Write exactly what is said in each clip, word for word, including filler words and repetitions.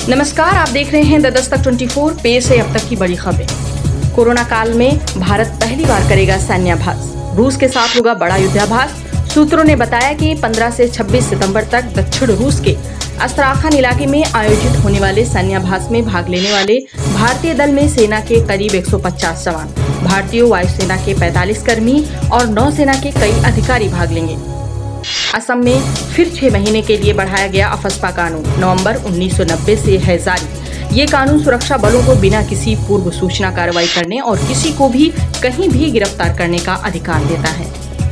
नमस्कार, आप देख रहे हैं द दस्तक चौबीस। पेश है अब तक की बड़ी खबरें। कोरोना काल में भारत पहली बार करेगा सैन्याभ्यास। रूस के साथ होगा बड़ा युद्धाभ्यास। सूत्रों ने बताया कि पंद्रह से छब्बीस सितंबर तक दक्षिण रूस के अस्त्राखान इलाके में आयोजित होने वाले सैन्याभ्यास में भाग लेने वाले भारतीय दल में सेना के करीब एक सौ पचास जवान, भारतीय वायुसेना के पैंतालीस कर्मी और नौसेना के कई अधिकारी भाग लेंगे। असम में फिर छह महीने के लिए बढ़ाया गया अफस्पा कानून नवंबर उन्नीस सौ नब्बे से है जारी। ये कानून सुरक्षा बलों को बिना किसी पूर्व सूचना कार्रवाई करने और किसी को भी कहीं भी गिरफ्तार करने का अधिकार देता है।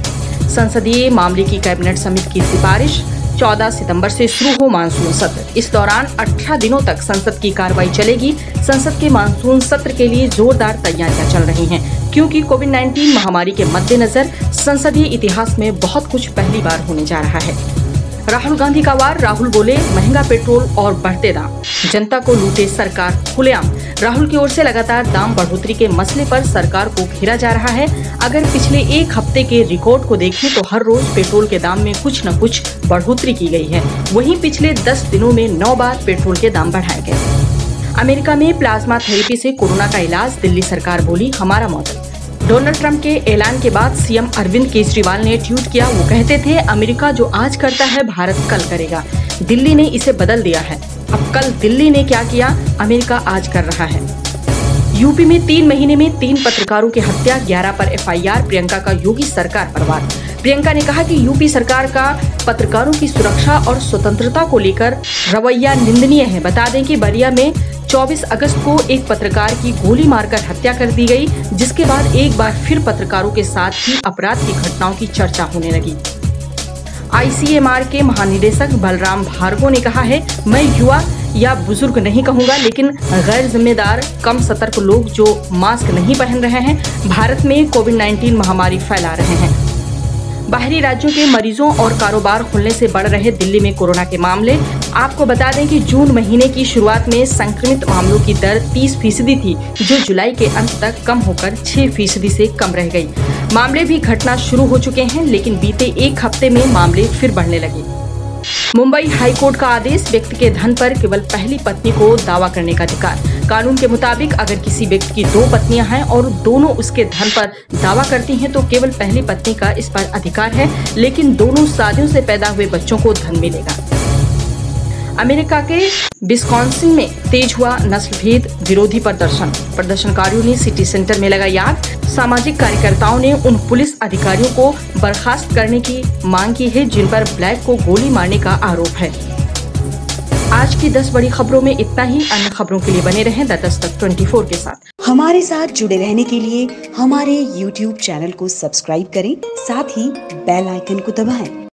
संसदीय मामले की कैबिनेट समिति की सिफारिश, चौदह सितंबर से शुरू हो मानसून सत्र। इस दौरान अठारह दिनों तक संसद की कार्रवाई चलेगी। संसद के मानसून सत्र के लिए जोरदार तैयारियां चल रही हैं, क्योंकि कोविड उन्नीस महामारी के मद्देनजर संसदीय इतिहास में बहुत कुछ पहली बार होने जा रहा है। राहुल गांधी का वार। राहुल बोले, महंगा पेट्रोल और बढ़ते दाम, जनता को लूटे सरकार खुलेआम। राहुल की ओर से लगातार दाम बढ़ोतरी के मसले पर सरकार को घेरा जा रहा है। अगर पिछले एक हफ्ते के रिकॉर्ड को देखें तो हर रोज पेट्रोल के दाम में कुछ न कुछ बढ़ोतरी की गई है। वहीं पिछले दस दिनों में नौ बार पेट्रोल के दाम बढ़ाए गए। अमेरिका में प्लाज्मा थेरेपी से कोरोना का इलाज। दिल्ली सरकार बोली, हमारा मॉडल। डोनाल्ड ट्रंप के ऐलान के बाद सीएम अरविंद केजरीवाल ने ट्वीट किया। वो कहते थे, अमेरिका जो आज करता है भारत कल करेगा। दिल्ली ने इसे बदल दिया है। अब कल दिल्ली ने क्या किया, अमेरिका आज कर रहा है। यूपी में तीन महीने में तीन पत्रकारों की हत्या, ग्यारह पर एफआईआर। प्रियंका का योगी सरकार पर वार। प्रियंका ने कहा कि यूपी सरकार का पत्रकारों की सुरक्षा और स्वतंत्रता को लेकर रवैया निंदनीय है। बता दें कि बलिया में चौबीस अगस्त को एक पत्रकार की गोली मारकर हत्या कर दी गई, जिसके बाद एक बार फिर पत्रकारों के साथ ही अपराध की घटनाओं की चर्चा होने लगी। आईसीएमआर के महानिदेशक बलराम भार्गव ने कहा है, मैं युवा या बुजुर्ग नहीं कहूंगा, लेकिन गैर जिम्मेदार, कम सतर्क लोग जो मास्क नहीं पहन रहे हैं, भारत में कोविड उन्नीस महामारी फैला रहे हैं। बाहरी राज्यों के मरीजों और कारोबार खुलने से बढ़ रहे दिल्ली में कोरोना के मामले। आपको बता दें कि जून महीने की शुरुआत में संक्रमित मामलों की दर तीस फीसदी थी, जो जुलाई के अंत तक कम होकर छह फीसदी से कम रह गई। मामले भी घटना शुरू हो चुके हैं, लेकिन बीते एक हफ्ते में मामले फिर बढ़ने लगे। मुंबई हाईकोर्ट का आदेश, व्यक्ति के धन पर केवल पहली पत्नी को दावा करने का अधिकार। कानून के मुताबिक अगर किसी व्यक्ति की दो पत्नियां हैं और दोनों उसके धन पर दावा करती हैं तो केवल पहली पत्नी का इस पर अधिकार है, लेकिन दोनों शादियों से पैदा हुए बच्चों को धन मिलेगा। अमेरिका के विस्कॉन्सिन में तेज हुआ नस्लभेद विरोधी प्रदर्शन। प्रदर्शनकारियों ने सिटी सेंटर में लगाई आग। सामाजिक कार्यकर्ताओं ने उन पुलिस अधिकारियों को बर्खास्त करने की मांग की है जिन पर ब्लैक को गोली मारने का आरोप है। आज की दस बड़ी खबरों में इतना ही। अन्य खबरों के लिए बने रहें द दस्तक चौबीस के साथ। हमारे साथ जुड़े रहने के लिए हमारे यूट्यूब चैनल को सब्सक्राइब करें, साथ ही बेल आइकन को दबाएं।